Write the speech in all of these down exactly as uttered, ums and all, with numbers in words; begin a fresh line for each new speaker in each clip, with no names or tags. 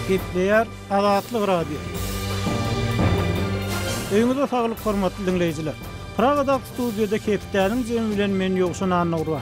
Gepleýär Azatlyk radio. Öňüňizde saglyk hormatly dinleýijiler. Pragada studiýada Keptäniň jemi bilen men ýokşun anlaýar.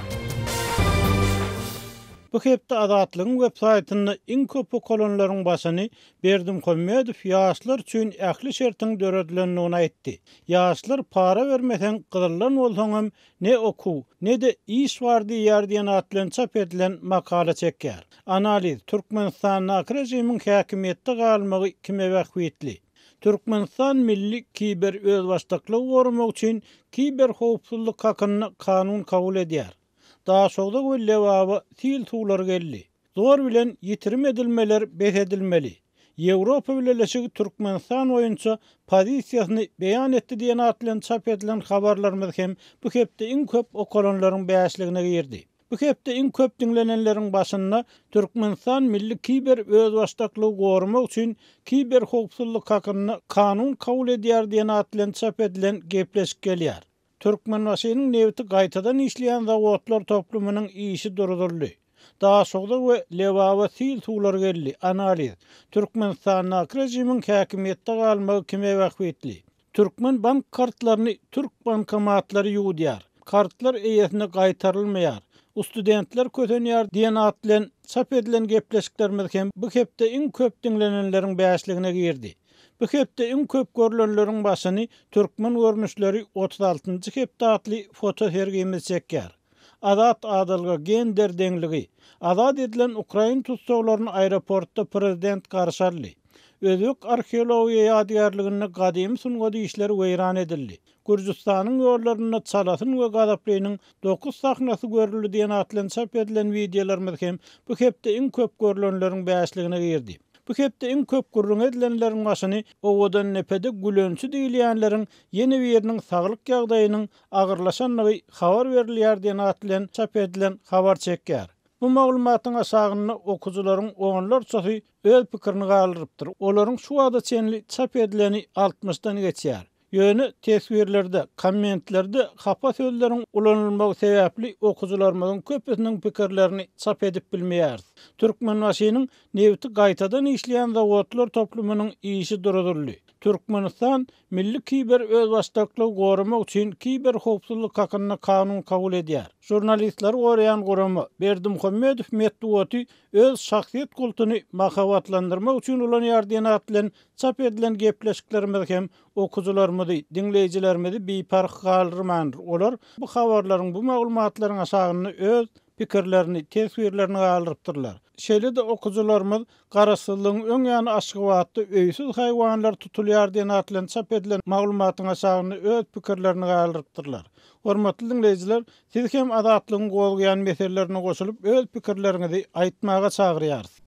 Bu hepde Azatlygyň websaýtyny iň köp kolonlaryň başyny Berdim Hömmedow ýaşlar üçin ähli şertiň döredilendigini aýtdy. Ýaşlar para bermesen gyzylan bolsaňam ne oku, ne de iş bar diýär diýen atlan çap edilen makala çekýär. Analiz: Türkmenistan rejimiň häkimetde galmagy kime wagtly? Türkmenistan milli kiber özbaşdyklygy gorumak üçin kiber howpsuzlyk hakyny kanun kabul edýär. Daha soňda bu lewaba til tuğlar geldi. Zor bilen yitirim edilmeler behedilmeli. Ýewropa Birleşigi Türkmenistan oýunça pozisiýasyny beýan etdi diýen atlan çap edilen habarlarymyz hem bu hepde iň köp okolonlaryň bäşligine girdi. Bu hepde iň köp dinlenenleriň başynda Türkmenistan milli kiber özbaşdyklygy gorumak üçin kiber howpsuzlyk hakyny kanun kabul edýär diýen atlan çap edilen gepleşik gelýär. Türkmenbaşynyň nevti gaýtadan işleýän zawodlar toplumynyň işi durduruldy. Daha soňda we lewaba til tuğlar geldi. Analiz: Türkmenistan rejimiň häkimetde galmagy kime wagtly? Türkmen bank kartlaryny Türk bankomatlary ýuwdýar. Kartlar eýesine gaýtarylmaýar. Studentler kötenýär diýen atlan çap edilen gepleşiklerimiz hem bu hepde iň köp dinlenenleriň bäşligine girdi. Bu hepde iň köp görülenleriň başyny türkmen görnüşleri otuz altynjy hepde atly foto sergimiz çekýär. Azat adalga gender deňligi. Azat edilen Ukraina tutsaglaryny aeroportda prezident garşarly. Özbek arheologiýa ýadygärligini gadymy suňgady işleri weýran edildi. Gürjistanyň ýollaryny çalasyn we gadaplaýynyň dokuz sahnasy görüldi diýen atlan çap edilen videolarymyz hem bu hepde iň köp görülenleriň bäşligine girdi. Bu hepde iň köp gurrun edilenleriň başyny owadan nepede gülençi diýilýänleriň ýene biriniň saglyk ýagdaýynyň agyrlaşanlygy habar berilýär diýen atlan çap edilen habar çekýär. Bu maglumatyň asagyny okuwçylaryň oňlar çysy öz pikirini galyrypdyr. Olaryň şu wagtda çenli çap edileni altmışdan geçýär. Ýöne tesbirlerde, kommentlerde hapa sözleriň ulanylmagy sebäpli okuwçylarymyň köpüsiniň pikirlerini çap edip bilmeýär. Türkmenbaşynyň nevti gaýtadan işleýän zawodlar toplumynyň işi durduruldy. Türkmenistan milli kiber özbaşdyklygy gorumak üçin kiber howpsuzlyk hakyny kanun kabul edýär. Jurnalistler goraýan goramy Berdim Hömmedow metduaty öz şahsiýet kultuny mahabatlandyrmak üçin ulanýar diýen atlan çap edilen gepleşiklerimiz hem okuwçylarymyzy, dinleýijilerimizi beýpark galyrmandyr. Olar bu habarlaryň, bu maglumatlaryň asagyny öz pikirlerini, tesbirlerini galyrypdyrlar. Şeýle de okuwçylarymyz garaşsyzlygyň öň ýany açyk wagtda öýsüz haýwanlar tutulýar diýen atlan çap edilen maglumatyň asagyny öz pikirlerini galyrypdyrlar. Hormatly dinleýijiler, siz hem azatlygyň golgaýan meselelerine goşulyp öz pikirlerinizi aýtmaga çagyrýarsyz.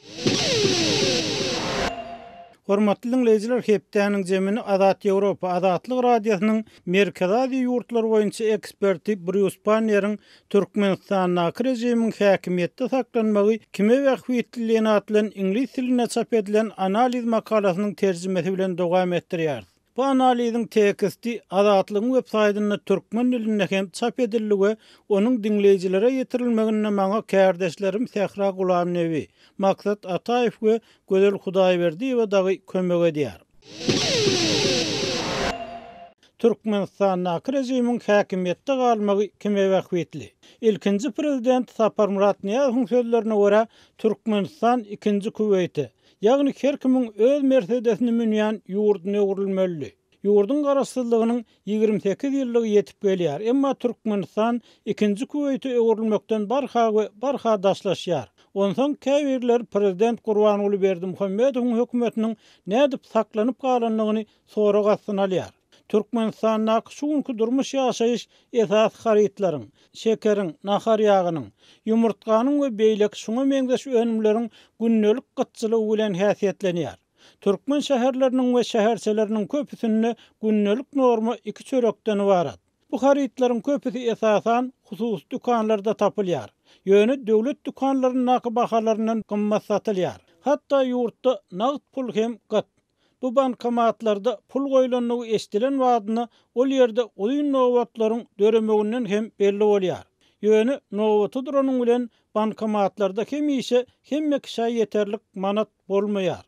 Hormatly dinleýijiler, Hepdäniň jemini Azat Ýewropa Azatlyk radiosynyň Merkezi ýurtlar boýunça eksperti Bruce Panner'in Türkmenistan rejimiň häkimetde saklanmagy kime wagtly atlan ingliz tiline çap edilen analiz makalasynyň terjimesi bilen dowam etdirýär. Bu analiziň teksti Azatlygyň websaýtyny türkmen dilinde hem çap edildi we onuň dinleýijilere ýetirilmegine maňa kärdeşlerim Sehra Gulam Nevi, Maksat Ataýew we Gözel Hudaýberdiýew dagy kömek edýär. Türkmenistan rejimiň häkimetde galmagy kime wagtly? Ilkinji prezident Sapar Murat Niýazowyň sözlerine görä Türkmenistan ikinji Kuweýti. Ýagny her kimiň öz mertebesini münýän ýurduny öwrülmeli. Ýurdun garaşsyzlygynyň ýigirme sekiz ýyllygy ýetip gelýär. Emma Türkmenistan ikinji Kuweýti öwrülmekden barha we barha daşlaşýar. Ondan käbirler prezident Gurbanuly Berdim Hömmedowyň hökümetiniň nädip saklanyp galanlygyny soraga synalýar. Türkmenistan'da şuňky durmuş ýaşaýyş esas haritlaryň, şekeriň, nahar ýagynyň, ýumurtganyň we beýlek şuňa meňdeş önümleriň günnelik gytçylygy bilen häsiýetlenýär. Türkmen şäherleriniň we şäherçeleriniň köpüsinde günnelik norma iki çörekden ibarat. Bu haritlaryň köpüsi esasan hususy dükanlarda tapylýar. Ýöne döwlet dükanlarynyň bahalaryndan gymmat satylýar. Hatda ýurtda nagd pul hem gat. Bu bankomatlarda pul goýulanlygy eşdilen wagtyny ol ýerde oýun nowatlaryň döremeginden hem belli bolýar. Ýöne nowaty duranyň bilen bankomatlarda hem işe hem mekşa yeterlik manat bolmaýar.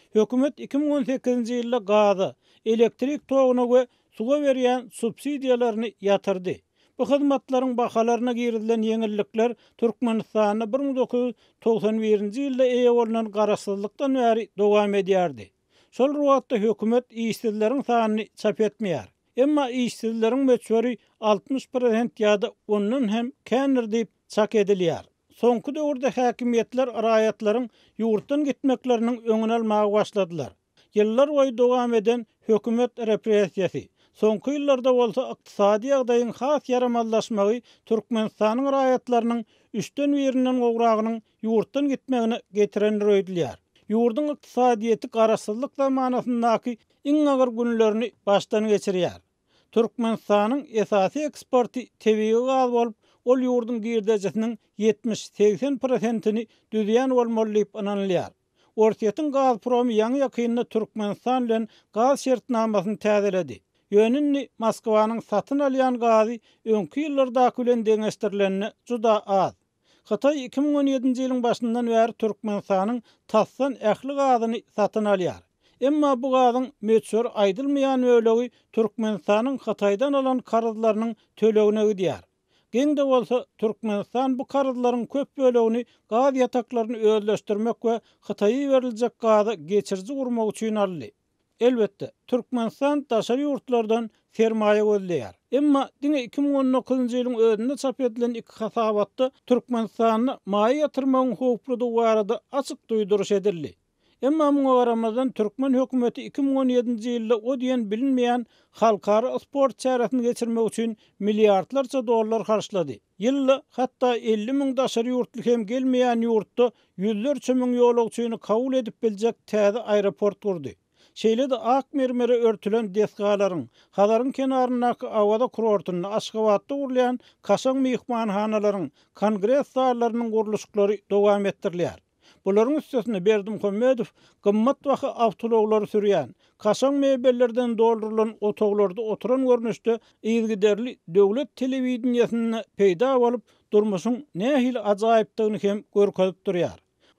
Hökümet iki bin on sekizinji ýylda gaza, elektrik togyna we suga berýän subsidiýalaryny ýatyrdy. Bu hyzmatlaryň bahalaryna girilen ýeňillikler Türkmenistanyny bir ming dokuz ýuz togsan birinji ýylda eýe bolunan garaşsızlykdan bäri dowam edýärdi. Şol ruwatda hökümet işsizleriň sanyny çap etmeýär. Emma işsizleriň meçhuri altmış prosent ýa-da ondan hem känir diýip çak edilýär. Soňky döwürde häkimetler raýatlaryň ýurtdan gitmekleriniň öňüne almagy başladylar. Ýyllar boýy dowam eden hökümet repressiýasy, soňky ýyllarda bolsa ykdysady ýagdaýyň has ýaramallaşmagy Türkmenistanyň raýatlarynyň üçden birinden gowragynyň ýurtdan gitmegine getiren röýdilýär. Ýurdun ykdysadyýety garaşsyzlyk zamanasyndaky iň agyr günlerini başdan geçirýär. Türkmenistanyň esasy eksporty tebii gaz bolup, ol ýurdun girdejesiniň yetmiş seksen prosentini düzýän bolmaly diýip ananylýar. Ortiýetiň Gazpromy ýaňy ýakynyna Türkmenistan bilen gaz şertnamasyny täzeledi. Ýönünni Moskwanyň satyn alýan gazy öňki ýyllarda bilen deňeşdirilenine juda az. Hatay iki bin on ýedinji ýylyň başyndan bäri Türkmenistanyň tassan ähli gazyny satyn alýar. Emma bu gazyň meçhur aýdylmaýan bölegi Türkmenistanyň Hataydan alan karyzlarynyň tölegine gidýär. Geňde bolsa Türkmenistan bu karyzlaryň köp bölegini gaz ýataklaryny özleşdirmek we Hataýa beriljek gazy geçirji gurmak üçin aldy. Elbetde Türkmenistan daşary ýurtlardan sermaýe gözleýär. Emma diňe iki bin on dokuzunji ýylyň özünde çap edilen iki hasabatda Türkmenistanyny maýa ýatyrmagyň howpludy barada açyk duýduruş edildi. Emma muňa garamazdan Türkmen hökümeti iki bin on ýedinji ýylda o diýen bilinmeýän halkara sport çäresini geçirmek üçin milliardlarça dollar harçlady. Ýylda hatda elli miň daşary ýurtly hem gelmeýän ýurtda ýüzlerçe miň ýolagçyny kabul edip biljek täze aeroport gurdy. Şeýle de ak mermere örtülen desgalaryň, halaryň kenaryndaky awada kurortuny Aşgabatda gurulýan kaşaň mehmanhanalaryň, kongres sallarynyň guruluşlary dowam etdirilýär. Bularyň üstesine Berdimuhammedow gymmat waky awtologlary sürýän, kaşaň mebellerden doldurulan otoglarda oturan görnüşde ýygyderli döwlet telewizioniýasyna peýda bolup durmuşyň nähili ajaýypdygyny hem görkezip durýar.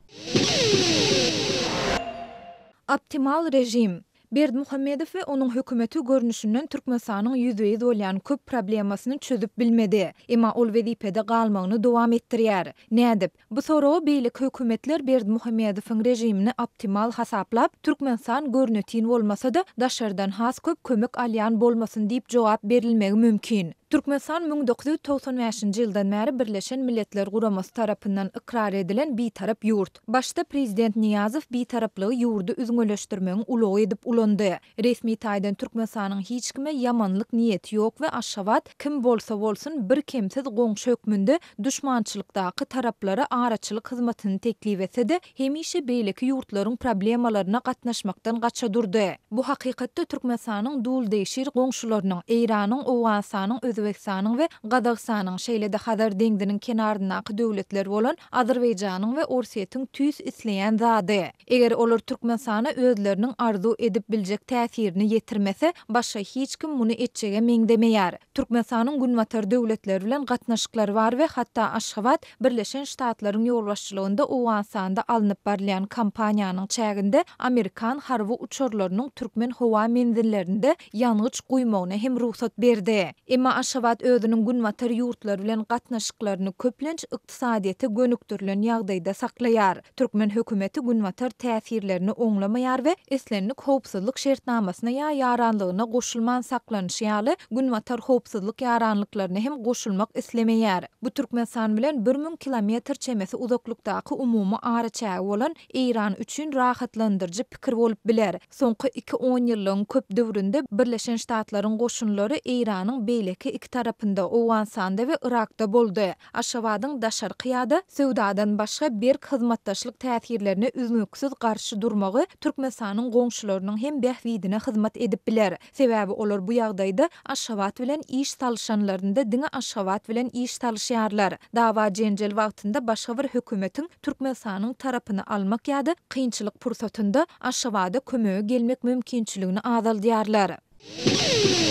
Optimal rejim. Berdimuhammedow we onuň hökümeti görnüşinden Türkmenistanyň ýüzüňiz bolýan köp problemasyny çözüp bilmedi. Emma ol wezipede galmagyny dowam etdirýär. Nädip? Bu soragy beýlik hökümetler Berdimuhammedowyň rejimini optimal hasaplap, Türkmenistan görnütin bolmasa-da daşardan has köp kömek alýan bolmasyn diýip jogap berilmegi mümkin. Türkmenistan bin dokuz ýüz togsan beşinji ýyldan bäri Birleşen Milletler Guramasy tarapyndan ikrar edilen bitarap ýurt. Başda prezident Niýazow bitaraplygy ýurdu üzgünleşdirmegiň ulogy edip ulandy. Resmi taýdan Türkmenistanyň hiç kime ýamanlyk niýeti ýok we Aşgabat kim bolsa bolsun bir kemsiz goňşy hökmünde düşmançylykdaky taraplara araçylyk hyzmatyny teklip etse-de hemişe beýleki ýurtlaryň problemalaryna gatnaşmakdan gaça durdy. Bu hakykatda Türkmenistanyň dul deýşir goňşularynyň, Eýranyň, Owganistanyň, Özbekistanyň we Gazagstanyň şeýle-de Hazar deňdiniň kenaryndaky döwletler bolan Azerbaýjanyň we Orsiýetiň tüýs isleýän zady. Eger olar Türkmenistana özleriniň arzu edip biljek täsirini ýetirmese, başga hiç kim muny etjege meňdemeýär. Türkmenistanyň günwatar döwletler bilen gatnaşyklary bar we hatda Aşgabat Birleşen Ştatlaryň ýolbaşçylygynda Owganistanda alınıp barlayan kampaniýanyň çäginde Amerikan harby uçurlarynyň türkmen howa menzillerinde ýanygyç guýmagyna hem ruhsat berdi. Emma Aşgabat özüniň günwatar ýurtlar bilen gatnaşyklaryny köplenç ykdysadyýete gönükdirilen ýagdaýda saklaýar. Türkmen hökümeti günwatar täsirlerini oňlamaýar we eslenlik howpsuzlyk şertnamasyna ýa ýaranlygyna goşulman saklanyş ýaly günwatar howpsuzlyk ýaranlyklaryna hem goşulmak islemeýär. Bu Türkmenistan bilen bir ming kilometr çemesi uzaklykdaky umumy araçagy bolan Eýran üçin rahatlandyrjy pikir bolup biler. Soňky iki on ýyllyň köp döwründe Birleşen Ştatlaryň goşunlary Eýranyň beýleki iki tarapynda Owganistanda we Irakda boldy. Aşgabatyň daşar qiyada sowdadan başga berk hyzmatdaşlyk täsirlerine üzmüksiz garşy durmagy Türkmenistanyň goňşularynyň hem bähwidine hyzmat edip biler. Sebäbi olar bu ýagdaýda Aşgabat bilen iş salşanlarynda diňe Aşgabat bilen iş salşýarlar. Dawa jenjel wagtynda başga bir hökümetiň Türkmenistanyň tarapyny almak ýa-da kynçylyk pursatynda Aşgabada kömege gelmek mümkinçiligini azaldyarlar.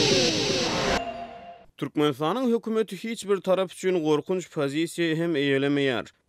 Türkmenistanyň hökümeti hiç bir tarap üçin gorkunç pozisiýa hem eýelemeýär.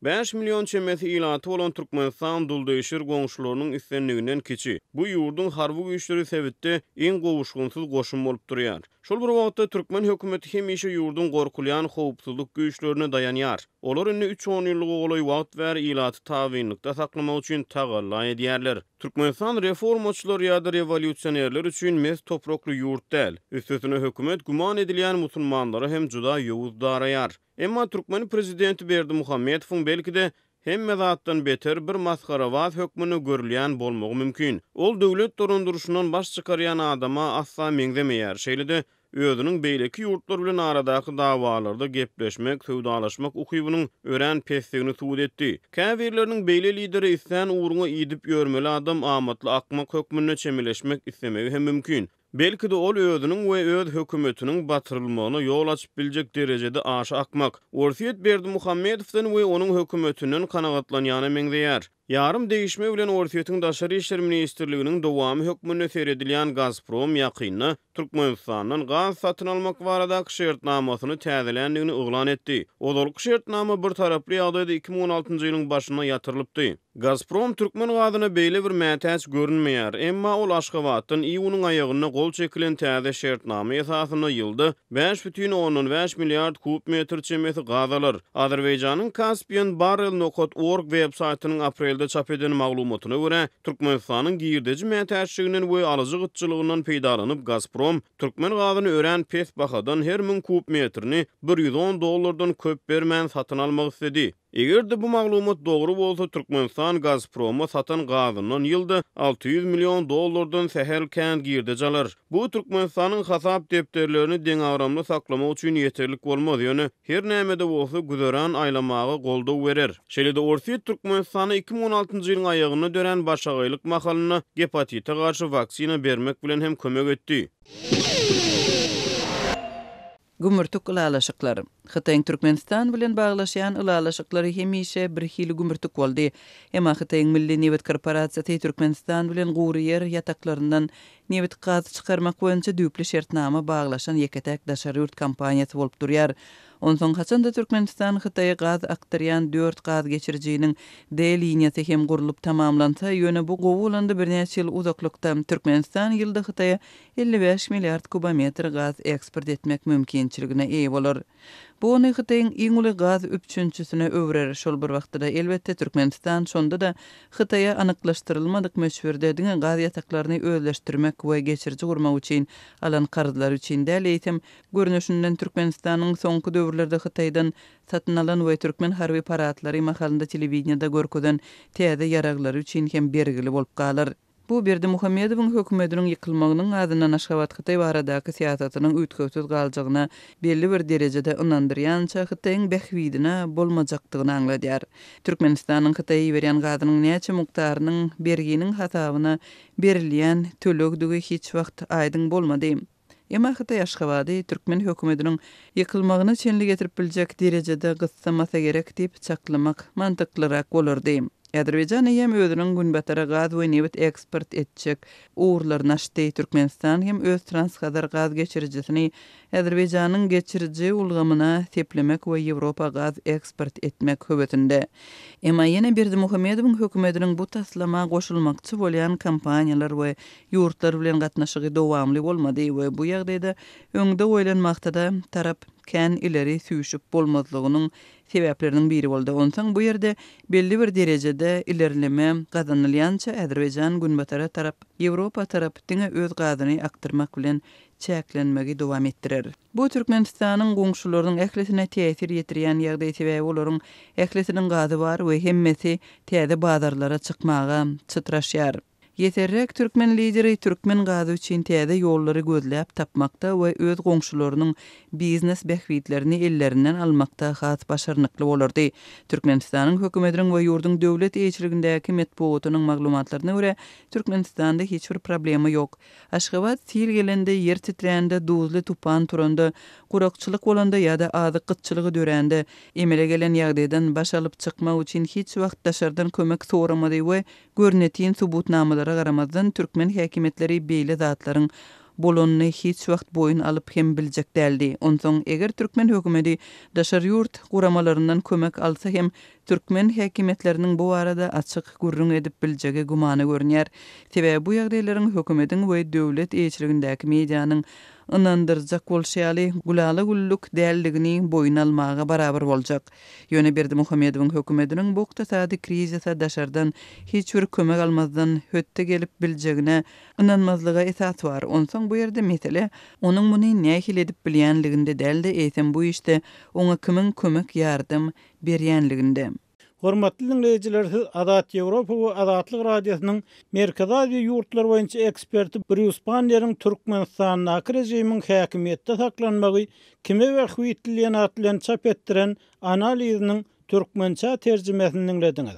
beş milyon çemesi ilaty bolan Türkmenistan duldaýşyr goňşularynyň islenliginden kiçi. Bu ýurdun harby güýçleri sebitde iň gowuşgunsuz goşun bolup durýar. Şol bir wagtda Türkmen hökümeti hemişe ýurdun gorkulýan howpsuzlyk güýçlerine dayanýar. Olar indi üç on ýyllyk ogly wagt ber ilaty tabynlykda saklamak üçin tagalla edýärler. Türkmenistan reformaçylar ýa-da revolýusionerler üçin mes toprakly ýurt däl. Üstesine hökümet guman edilýän musulmanlary hem juda ýowuz daraýar. Emma Türkmen prezidenti Berdimuhammedowyň belki de hemme zatdan beter bir maskarawat hökmüni görülýän bolmagy mümkin. Ol döwlet dorunduruşyndan baş çykarýan adama asla meňzemeýär. Şeýle-de özüniň beýleki ýurtlar bilen aradaky dawalarda gepleşmek, söwdalaşmak ukybynyň ören pesdigini suwut etdi. Käbirleriniň beýle lideri isen uğruna ýidip ýörmeli adam amatly akmak hökmüne çemeleşmek islemegi hem mümkin. Belki de ol özüniň we öz hökümetiniň batyrylmagyna ýol açyp biljek derejede aşy akmak. Orsiýet Berdimuhammedowdan we onuň hökümetinden kanagatlanýany meňzeýär. Yarım değişme bilen Orsiýetiň Daşary işler ministrliginiň dowamy hökmüne seredilýän Gazprom ýakynda Türkmenistandan gaz satyn almak baradaky şertnamasyny täzelendigini oglan etdi. Odalyk şertnama bir taraply ýagdaýda iki bin on altyncy ýylyň başyna ýatyrylypdy. Gazprom Türkmen gazyna beýle bir mätäç görünmeýär, emma ol Aşgabatdan iýunyň aýagyna gol çekilen täze şertnama esasyna ýylda beş бүтүn on beş milliard kub metr çemesi gaz alar. Azerbaýjanyň Caspian Barrel nokta org web saýtynyň aprelde çap eden maglumatyna görä, Türkmenistanyň girdeji mätäççiliginden we alyjy gytçylygynyň peýdalanyp Gazprom Türkmen gazyny ören pes bahadan her min kub metrini bir ýüz on dollardan köp bermän satyn almak istedi. Eger de bu maglumat dogry bolsa, Türkmenistan Gazproma satan gazynyň ýylda alty ýüz million dollardan sehelkän girdeji alar. Bu Türkmenistanyň hasap depterlerini deň agramly saklamak üçin ýeterlik bolmaz, ýöne her näme-de bolsa güzeran aýlamagy goldaw berer. Şeýle-de Orsiýet Türkmenistany iki bin on altyncy ýylyň aýagyna dören başagaýlyk mahalyna hepatita garşy waksina bermek bilen hem kömek etdi.
Gümürtük ulalaşyklary. Hytaýyň Türkmenistan bilen baglaşýan ulalaşyklary hemişe bir hili gümürtük boldy. Emma Hytaýyň Milli Newet Korporasiýasy Türkmenistan bilen gury yer ýataklaryndan newet gazy çykarmak boýunça düýpli şertnama baglaşan ýeketäk daşary ýurt kampaniýasy bolup durýar. Ondan haçanda Türkmenistan Hytaýa gaz aktarýan dört gaz geçirjiginiň D liniýasy hem gurulyp tamamlansa, ýöne bu gowulanda bir näçe ýyl uzaklykda Türkmenistan ýylda Hytaýa elli beş milliard kubometr gaz eksport etmek mümkinçiligine eýe bolar. Bu ony Hytaýyň iň uly gaz üçünçüsine öwrer. Şol bir wagtda elbetde Türkmenistan şonda da Hytaýa anyklaşdyrylmadyk meşhurde diňe gaz ýataklaryny özleşdirmek we geçirji gurmak üçin alan karzylar üçin däl eýtem görnüşinden Türkmenistanyň soňky döwürlerde Hytaýdan satyn alan we türkmen harby paratlary mahalynda telewizionyada görkezden täze ýaraglary üçin hem bergili bolup galar. Bu Berdimuhammedowyň hökümetiniň ýykylmagynyň adyna Aşgabat Hytaý baradaky siýasatynyň üýtgewsiz galjagyna belli bir derejede ynandyrýança Hytaýyň behwidine bolmajakdygyny aňladýar. Türkmenistanyň Hytaýa berýän gazynyň näçe mukdarynyň berginiň hasabyna berilýän tölegdigi hiç wagt aýdyň bolmady. Emma Hytaý Aşgabaty Türkmen hökümetiniň ýykylmagyny çenli getirip biljek derejede gyssamasa gerek diýip çaklamak mantyklyrak bolardy. Azerbaýjan hem özüniň günbatara gaz we newet eksport etjek uğurlaryny açdy. Türkmenistan hem öz transhazar gaz geçirjisini Azerbaýjanyň geçirji ulgamyna teplemek we Ýewropa gaz eksport etmek höwetinde. Emma ýene Berdimuhammedowyň hökümetiniň bu taslama goşulmakçy bolýan kampaniýalar we ýurtlar bilen gatnaşygy dowamly bolmady we bu ýagdaýda öňde oýlanmakda da tarap kän ileri süýşüp bolmazlygynyň sebäpleriniň biri boldy. Ondan bu ýerde belli bir derejede ilerleme gazanylýança Azerbaýjan günbatara tarap Ýewropa tarap diňe öz gazyny aktyrmak bilen çäklenmegi dowam etdirer. Bu Türkmenistanyň goňşularynyň ählisine täsir ýetirýän ýagdaý sebäbi olaryň ählisiniň gazy bar we hemmesi täze bazarlara çykmaga çytraşýar. Yeterrek Türkmen lideri Türkmen gazy üçin täze ýollary gözläp tapmakda we öz goňşularynyň biznes behwitlerini ellerinden almakda has başarnykly bolardy. Türkmenistanyň hökümetiniň we ýurdun döwlet eýçiligindäki medpuatynyň maglumatlaryna görä, Türkmenistanda hiç bir problemi ýok. Aşgabat sil gelende, yer titrände, duzly tupan turanda, gurakçylyk bolanda ýa-da azyk gytçylygy dörände emele gelen ýagdaýdan baş alyp çykmak üçin hiç wagt daşardan kömek soramady we görnetiň subutnamalara garamazdan Türkmen häkimetleri beýle zatlaryň bolonyny hiç wagt boyun alyp hem biljek däldi. Ondan eger Türkmen hökümeti daşary ýurt guramalaryndan kömek alsa hem Türkmen häkimetleriniň bu arada açyk gurrun edip biljegi gumany görnýär. Sebäbi bu ýagdaýlaryň hökümetiň we döwlet eýçiligindäki medianyň ynandyrjak bolşaly gulaly gulluk däldigini boyun almaga barabar boljak. Ýöne Berdimuhammedowyň hökümetiniň bu ykdysady krizise daşardan hiç bir kömek almazdan hötte gelip biljegine ynanmazlyga esas bar. Onsoň bu ýerde mesele onuň muny nähil edip bilýänliginde däldi, eýsem bu işte oňa kimin kömek ýardym berýänliginde.
Hormatly dinleyijiler, siz Adat Ýewropa we Adatlyk radiosynyň Merkezi Aziýa ýurtlar boýunça eksperti Bruce Banner'in Türkmenistan rejimiň häkimetde saklanmagy kime we hüýtlenýän atlan çap etdiren analiziniň türkmençe terjimesini dinlediňiz.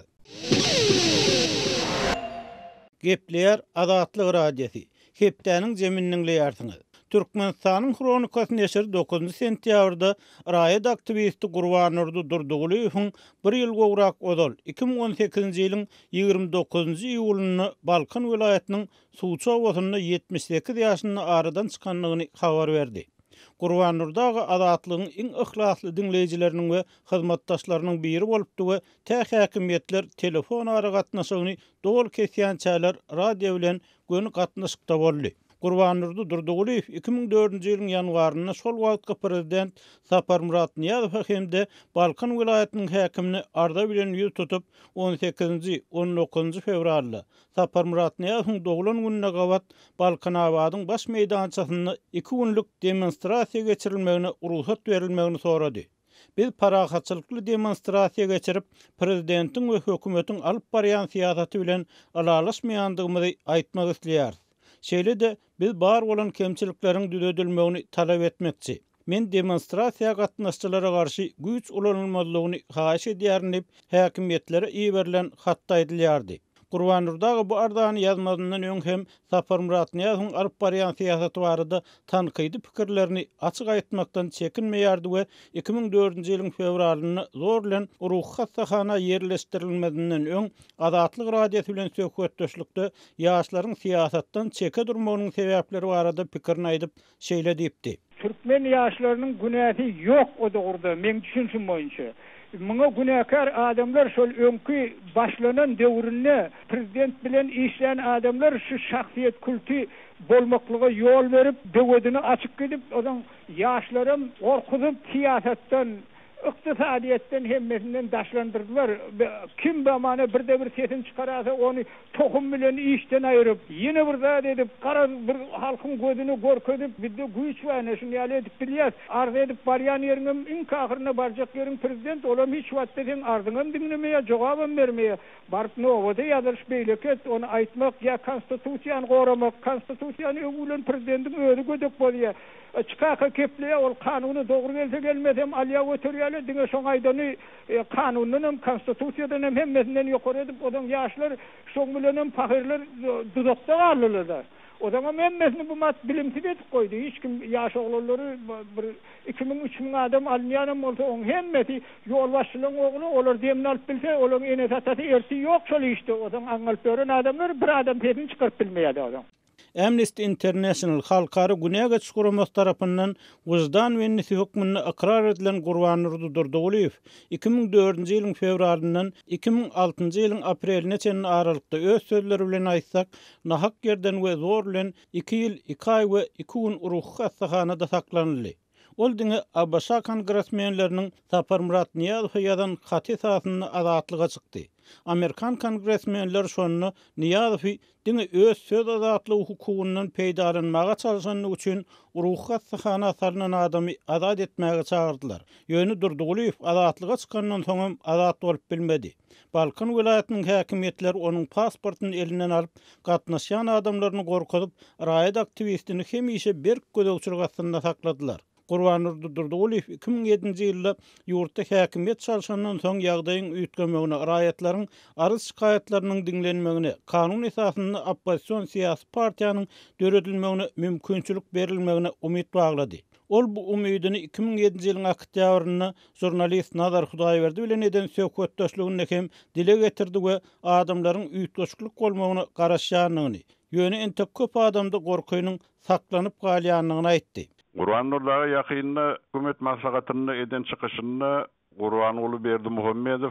Gepler Adatlyk radiosy. Hepdeniň jeminiň leýärsiňiz. Türkmenistanyň Kronikasy neşri dokuzunçy sentýabrda raýat aktivisti Gurbanurdy Durdugulyň bir ýyl gowrak odal iki ming on sekizinji ýylyň ýygrimi dokuzunçy iýulyny Balkan vilayatynyň Suwçy owasyna ýetmiş sekiz ýaşyny aradan çykanlygyny habar berdi. Gurbanurdagy adatlygyň iň ihlasly dinleýijileriniň we hyzmatdaşlarynyň biri bolupdy we täh häkimetler telefon ara gatnaşygyny dogry kesýänçäler radio bilen göni gatnaşykda boldy. Gurbanurdy Durdugulyň iki ming dördünçi ýylyň ýanwaryna şol wagtky prezident Saparmurat Niýazow hemde Balkan vilayatynyň häkimini arda bilen ýüz tutup on sekizinji on dokuzunçy fevralda Saparmurat Niýazowyň doglan gününe gawat Balkan awadyň baş meýdançasyna iki günlük demonstrasiýa geçirilmegine ruhsat berilmegini sorady. Biz parahatçylykly demonstrasiýa geçirip prezidentiň we hökümetiň alyp barýan siýasaty bilen alalaşmaýandygymyzy aýtmak isleýär. Şeýle de biz bar bolan kemçilikleriň düzeltilmegini talap etmekçi. Men demonstrasiýa gatnaşçylara garşy güýç ulanylmalygyny haýyş edýärin diýip häkimetlere iýerilen hatda edilýärdi. Gurbanurdagy bu ardany ýazmadyndan öň hem Saparmurat Niýazowyň alyp barýan siýasaty barada tankydy pikirlerini açyk aýtmakdan çekinmeýärdi we iki ming dördünçi ýylyň fevralyny zor bilen ruh hassahana ýerleşdirilmedinden öň Adatlyk radiosy bilen söhbetdeşlikde ýaşlaryň siýasatdan çeke durmagynyň sebäpleri barada pikirini aýdyp şeýle diýipdi.
Türkmen ýaşlarynyň günähi ýok o dogurda, men düşünsüm boýunça. Muňa günäkär adamlar şol öňkü başlanan döwründe prezident bilen işleyen adamlar şu şahsiýet kulty bolmaklyga ýol berip, döwedini açyk edip, odan ýaşlarym gorkudyp siýasatdan, ykdysadyýetden hemmesinden daşlandyrdylar. Kim bamana birde bir sesini çykarasa onu tohum bilen işten aýryp, ýene bir zat edip, gara bir halkyň gözüni gorkedip, bizde güýç we şunu ýaly edip bilýär. Arz edip barýan ýeriňem iň kahyryna barjak ýeriň prezident olam hiç wagtda sen ardyňam dinlemeýär, jogabam bermeýär. Barp nowada ýazryş beýleket, onu aýtmak ýa konstitusiýany goramak, konstitusiýany öwülen prezidentin öňü gödek bolýar. Çykaka kepleýär, ol kanuny dogry gelse gelmesem alýa götürýär. Diňe şoň aýdany kanundan hem konstitusiýadan hem hemmesinden ýokary edip odan ýaşlar şoň bilen hem pahirler dudakda garlylar. Odan hemmesini bu mat bilimsiz edip goýdy. Hiç kim ýaş oglary bir iki ming üç ming adam alýanym bolsa oň hemmesi ýol başçylygyň ogly olar demini alyp bilse olaryň ene satasy erti ýok şol işte. Odan aňalyp beren adamlar bir adam pedini çykaryp bilmeýärdi odan.
Amnesty International halkary günäge çykuramas tarapyndan wyjdan we nisi hukmyny ikrar edilen Gurbanurdy Durdugulyň iki ming dördünçi ýylyň fevralyndan iki ming altynjy ýylyň apreline çenli aralykda öz sözleri bilen aýtsak, nahak yerden we zor bilen iki ýyl iki ay we iki gün ruh hastahanada saklanýardy. Ol diňe Abaşa kongresmenleriniň Saparmurat Niýazow ýazan haty esasyny azatlyga çykdy. Amerikan kongresmenler şonu Niýazow diňe öz söz azatlygy hukugundan peýdalanmaga çalışanyny üçin ruh hassahana salynan adamy azat etmäge çağırdylar. Ýöne Durdugulyň azatlyga çykandan soň azat bolup bilmedi. Balkan vilayatynyň häkimetleri onuň pasportyny elinden alyp, gatnaşan adamlaryny gorkudyp, raýat aktivistini hemişe bir gödekçilik astynda sakladylar. Gurbanurdy Durdugulyň iki ming ýedinçi ýylda ýurtda häkimet çalışandan soň ýagdaýyň üýtgemegine, raýatlaryň arz şikaýetleriniň diňlenmegine, kanun esasyny opposision siýasy partiýanyň döredilmegine mümkinçilik berilmegine umyt baglady. Ol bu umydyny iki ming ýedinçi ýylyň oktýabrynda jurnalist Nazar Hudaýberdi bilen eden söhbetdeşliginde hem dile getirdi we adamlaryň üýtgeçlik bolmagyny garaşýanyny, ýöne ente köp adamda gorkuýnyň saklanyp galýanyny aýtdy.
Gurbanurdagy ýakynda hökümet maslahatyny eden çykyşyny Gurbanuly Berdimuhammedow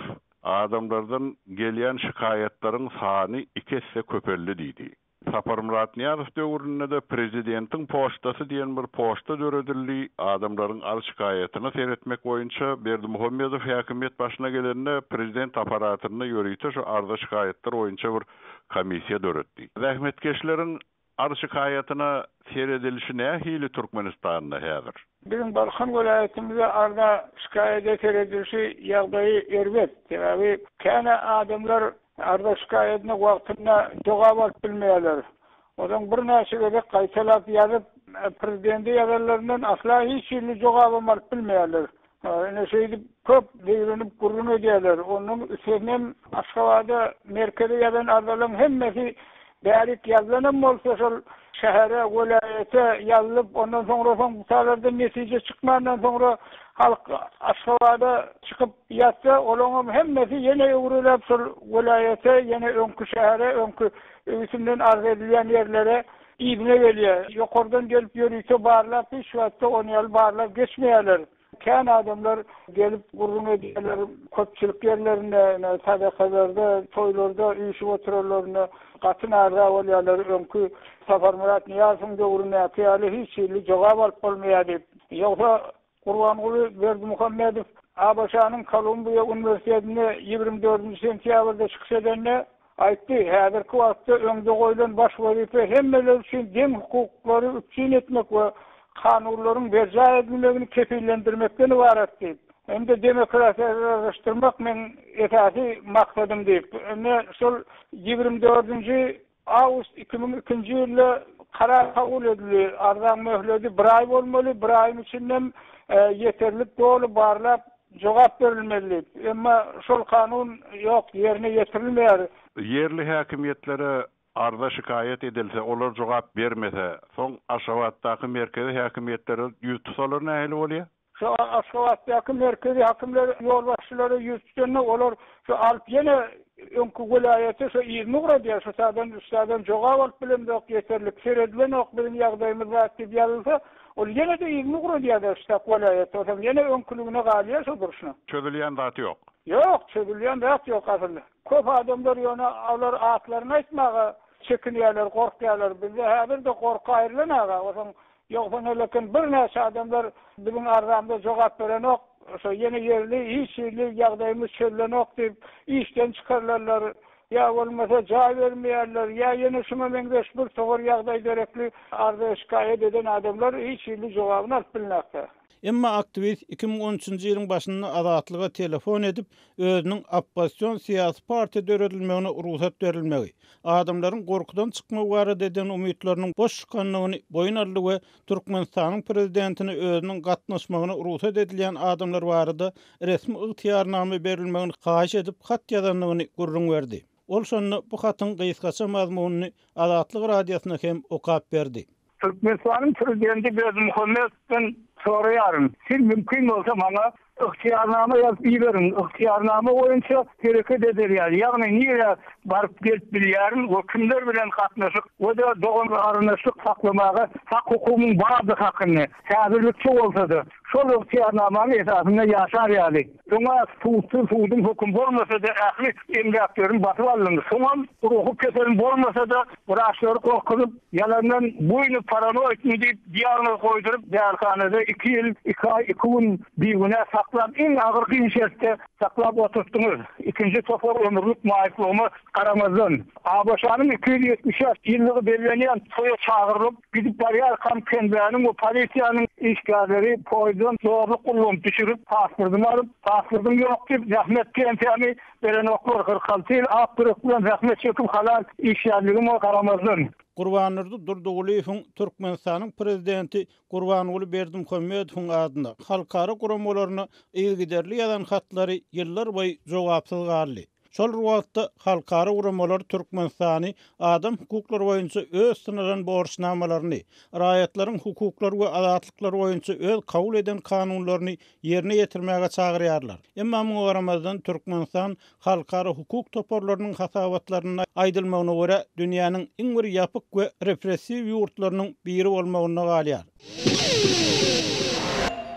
adamlardan gelýän şikayetlerin sany iki hisse köpelli diýdi. Sapar Murat Niyazov döwründe de prezidentin poştasy diýen bir poşta döredildi. Adamlaryň ar şikayetyny seretmek boýunça Berdimuhammedow häkimet başyna gelende prezident aparatyny ýöreýte şu arda şikayetler boýunça bir komissiýa döretdi. Rahmetkeşleriň ar şikayetyna seredilişi nähili Türkmenistanda häzir?
Bizim Balkan welaýetimize arda şikayet seredilişi ýagdaýy erbet. Sebäbi käne adamlar arda şikayetine wagtynda jogap alyp bilmeýärler. Odan bir näçe gerek gaýtalap ýazyp prezidenti ýazarlaryndan asla hiç şeýle jogap alyp bilmeýärler. Ene şeýdi köp deýrenip gurrun edýärler. Onuň üstünden Aşgabatda merkezi ýazan ardalyň hemmesi bärik ýazlanan bolsa şol şähere welaýete ýazylyp ondan soňra soň butarlarda netije çykmandan soňra halk Aşgabatda çykyp ýatsa, olaňam hemmesi ýene öwrelip şol welaýete, ýene öňkü şähere, öňkü üstünden arz edilýän ýerlere ibne gelýär. Ýokardan gelip ýörüýse barlap, hiç wagtda onu ýaly barlap geçmeýärler. Kän adamlar gelip gurrun edýärler, köpçülik ýerlerinde, sadakalarda, toýlarda üýüşip oturarlarynda gatyn arda bolýarlar. Öňkü Sapar Murat Niyazowyň döwründe ýaly hiç şeýle jogap alyp bolmaýar. Ýogsa Gurbanguly Berdimuhammedow A B Ş'nyň Kolumbiya Üniversitetine ýigirme dördünji sentýabrda çykyş edende aýtdy, häzirki wagtda öňde goýulan baş wazife hemmeler üçin dem hukuklary üçin etmek we kanunlaryň berja edilmegini kepillendirmekden ibaret diýip. Hem de demokratiýalaşdyrmak men esasy maksadym diýip. Ene şol ýigirme dördünji awgust iki bin ikinji ýylda karar kabul edildi. Ardan möhleti bir ay bolmaly, bir aýyň içinden yeterlik dolu barlap jogap berilmeli. Emma şol kanun ýok, ýerine ýetirilmeýär.
Yerli häkimetlere arda şikayet edilse, olar jogap bermese, soň Aşgabatdaky merkezi häkimetlere ýüz tutsalar nähili bolýar?
Şu Aşgabatdaky merkezi hakimler ýol başçylary ýüz tutsalar, olar şu alyp ýene öňkü welaýete şu ýygrimi gradýar, şu sadan üstadan jogap alyp bilemdok ýeterlik seredilen ok bilen ýagdaýymyz diýip ýazylsa, ol ýene de ýygrimi gradýar şu welaýete, otam ýene öňkülügine galýar şu durşuna.
Çözülýän zat ýok.
Ýok, çözülýän zat ýok aslında. Köp adamlar ýöne alar atlaryny aýtmagy çekinýärler, gorkýarlar. Bizde häzir de gorka aýrylanaga. Oşoň ýoksa lekin bir näçe adamlar biziň arzamda jogap beren ok, şo ýene ýerli hiç şeýle ýagdaýymyz çözülen ok diýip işden çykarlarlar. Ya bolmasa joy bermeýärler, ya ýene şuna meňdeş bir togor ýagdaý gerekli arda şikayet eden adamlar hiç şeýle jogabyny alyp bilmekde.
Emma aktivist iki bin on üçünji ýylyň başynda azatlyga telefon edip özüniň opposision syýasy parti döredilmegine ruhsat berilmegi, adamlaryň gorkudan çykmak barada eden umytlarynyň boş çykanlygyny boyun aldy we Türkmenistanyň prezidentini özüniň gatnaşmagyna ruhsat edilýän adamlar barada resmi ygtyýarname berilmegini haýyş edip hat ýazanlygyny gurrun berdi. Ol şonu bu hatyň gysgaça mazmunyny Azatlyk radiosyna hem okap berdi.
Türkmenistanyň prezidenti Berdimuhammedowyň soraýarym. Siz mümkin bolsa maňa ygtyýarnama ýazyp bilerin. Ygtyýarnama boýunça hereket ederýär. Ýagny niýe baryp gelip bilýärin, o kimler bilen gatnaşyp, o da dogan aranaşyk saklamaga hak hukukyň bazı hakyny häzirlikçi bolsa-da şol ygtyýarnamany esasynda ýaşar ýaly. Şoňa tutup tutup hukum bolmasa da ähli emgäklerin batyp alındy. Şoňa ruhy keselim bolmasa da buraşlary korkup ýalandan boynu paranoid diýip diýagnoz goýdurup däwrhanada iki ýyl, iki ay, iki gün bir güne saklap, en agyrky şertde saklap oturtdyňyz. İkinji topar ömürlük maýyplygymy karamazdan. A B Ş'nyň iki yüz ýetmiş ýyllygy belgilenýän toýa çagyryp, gidip barýar kampaniýanyň o polisiýanyň işgärleri poýdan zorluk kullanıp düşürüp paspordum alıp, paspordum ýok diýip rahmet kempany beren oklar kırk altı ýyl apdyrık bilen rahmet çekip halal işgärligimi karamazdan.
Gurbanurdy Durduguliýewiň Türkmenistanyň prezidenti Gurbanguly Berdimuhammedowyň adynda halkara guramalaryna ýygyderli ýazan hatlary ýyllar boýy jogapsyz galdy. Şol wagtda halkara uramalar Türkmenistany adam hukuklary boýunça öz synaran borçnamalaryny, raýatlaryň hukuklary we azatlyklary boýunça öz kabul eden kanunlaryny ýerine ýetirmäge çagyrýarlar. Emma muňa garamazdan Türkmenistan halkara hukuk toparlarynyň hasabatlaryna aýdylmagyna görä dünýäniň iň bir ýapyk we repressiw ýurtlarynyň biri bolmagyna galýar.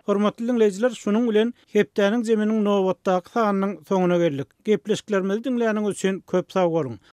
Hormatly dinleyijiler, şunuň bilen hepdäniň jeminiň nowatdaky sanynyň soňuna geldik. Gepleşiklerimizi dinleýäniňiz üçin köp sag bolun.